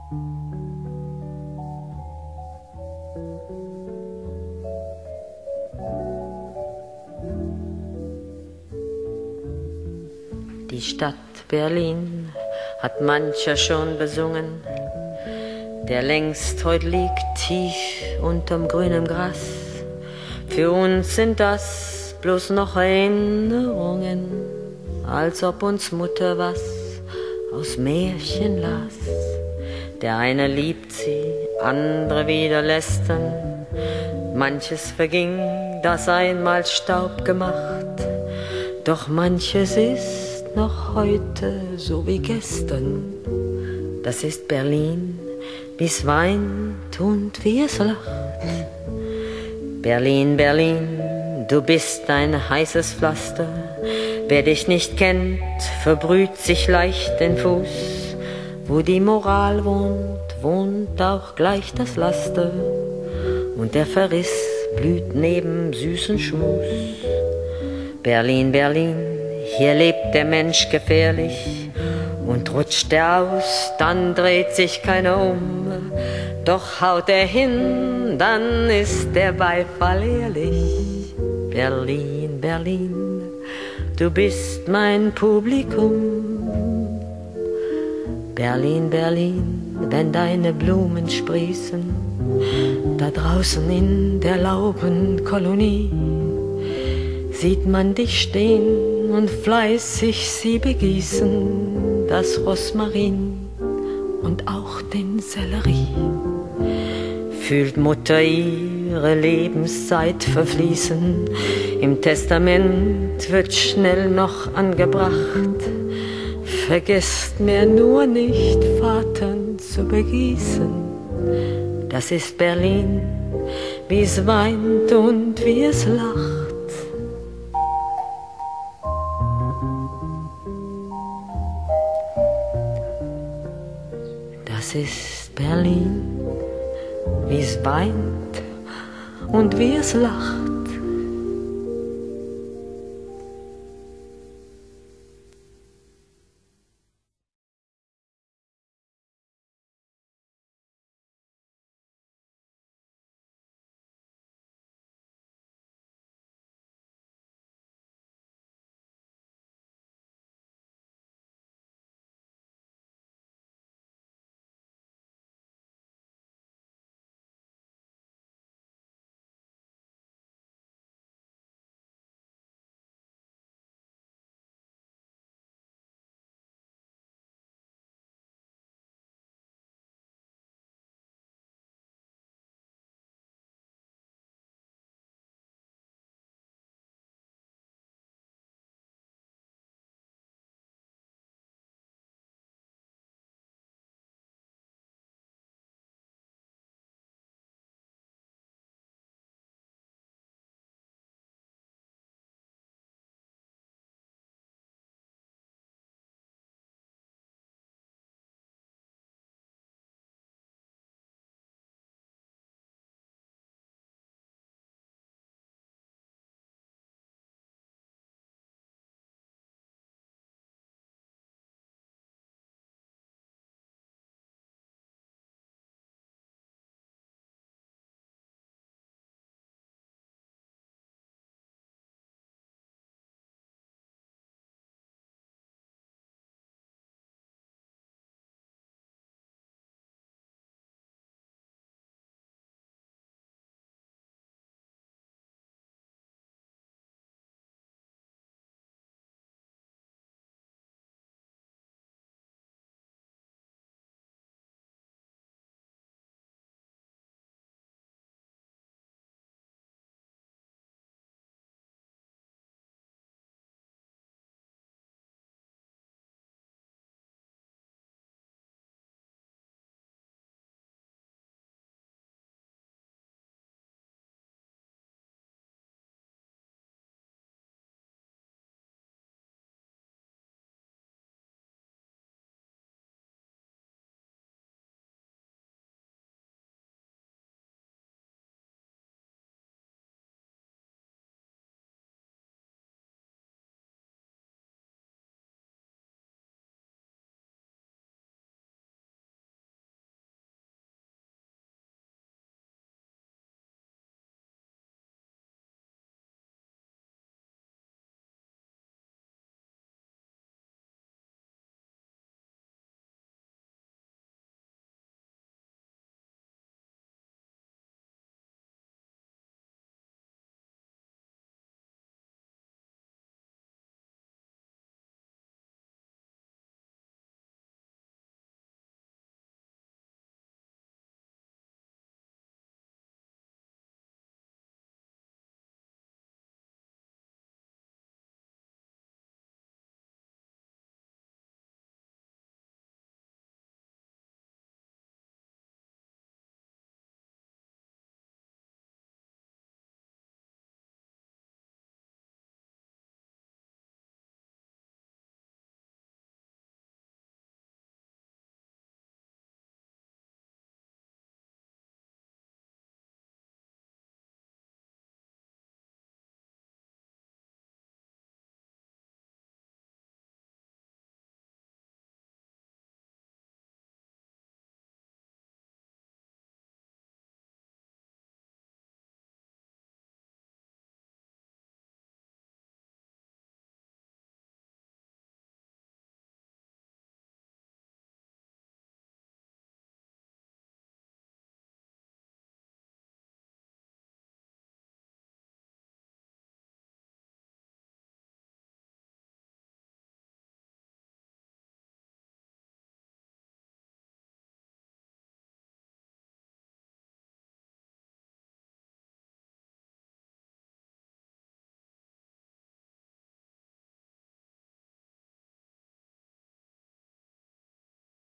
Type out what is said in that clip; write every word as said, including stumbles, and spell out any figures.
Die Stadt Berlin hat mancher schon besungen, der längst heut liegt tief unterm grünen Gras. Für uns sind das bloß noch Erinnerungen, als ob uns Mutter was aus Märchen las. Der eine liebt sie, andere wieder lästern. Manches verging, das einmal Staub gemacht, doch manches ist noch heute so wie gestern. Das ist Berlin, wie's weint und wie es lacht. Berlin, Berlin, du bist ein heißes Pflaster. Wer dich nicht kennt, verbrüht sich leicht den Fuß. Wo die Moral wohnt, wohnt auch gleich das Laster. Und der Verriss blüht neben süßen Schmus. Berlin, Berlin, hier lebt der Mensch gefährlich. Und rutscht er aus, dann dreht sich keiner um. Doch haut er hin, dann ist der Beifall ehrlich. Berlin, Berlin, du bist mein Publikum. Berlin, Berlin, wenn deine Blumen sprießen, da draußen in der Laubenkolonie, sieht man dich stehen und fleißig sie begießen, das Rosmarin und auch den Sellerie. Fühlt Mutter ihre Lebenszeit verfließen, im Testament wird schnell noch angebracht. Vergesst mir nur nicht, Vater zu begießen. Das ist Berlin, wie es weint und wie es lacht. Das ist Berlin, wie es weint und wie es lacht.